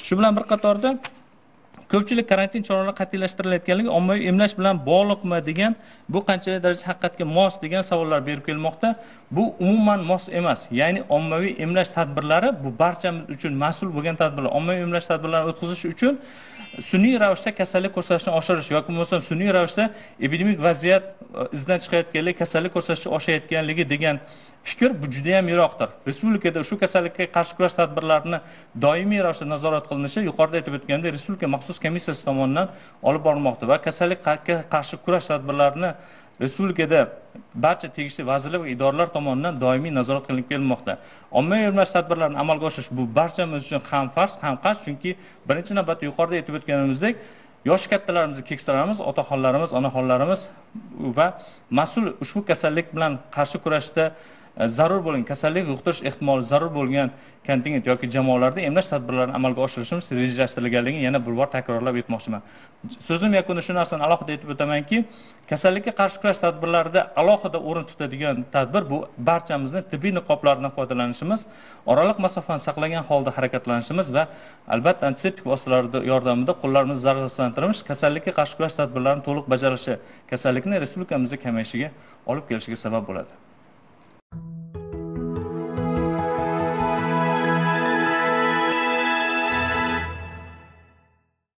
Shu bilan bir qatorda ko'pchilik karantin choralari qat'iylashtirilganligi ommaviy emlash bilan bog'liqmi degan, bu qanchalik darajada haqiqatga mos degan savollar berib kelmoqda. Bu umuman mos emas. Ya'ni ommaviy emlash tadbirlari bu barchamiz uchun mas'ul bo'lgan tadbirlar. Ommaviy emlash tadbirlarini o'tkazish uchun sun'iy ravishda kasallik ko'rsatishni oshirish yoki bo'lmasa sun'iy ravishda epidemik vaziyat izdan chiqayotganligi, kasallik ko'rsatishi oshayotganligi degan fikr bu juda ham yiroqdir. Respublikada shu kasallikka qarshi kurash tadbirlarini doimiy ravishda nazorat qilinishi yuqorida aytib o'tganimdek respublika maxsus komissiyasi tomonidan olib borilmoqda va kasallikka qarshi kurash tadbirlarini respublikada barcha tegishli vazirlik va idoralar tomonidan doimiy nazorat qilinib kelmoqda. Ommaviy emlash tadbirlarini amalga oshirish bu barchamiz uchun ham farz, ham qarz, chunki birinchi navbatda yuqorida aytib o'tganimizdek yosh kattalarimiz, keksalarimiz, otaxonlarimiz, onaxonlarimiz va mas'ul ushbu kasallik bilan qarshi kurashda zarur bo'lgan kasallik yuqtirish ehtimoli zarur bo'lgan kontingent yoki jamoalarda emlash tadbirlarini amalga oshirishimiz rejalashtirilganligini yana bir bor takrorlab aytmoqchiman. So'zim yakunida shu narsani alohida aytib o'tamanki, kasallikka qarshi kurash tadbirlarida alohida o'rin tutadigan tadbir bu barchamizni tibbiy niqoblardan foydalanishimiz, oraliq masofani saqlagan holda harakatlanishimiz va albatta antiseptik vositalar yordamida qo'llarimizni zararsizlantiramiz, kasallikka qarshi kurash tadbirlarini to'liq bajarishi kasallikning respublikamizda kamayishiga olib kelishiga sabab bo'ladi.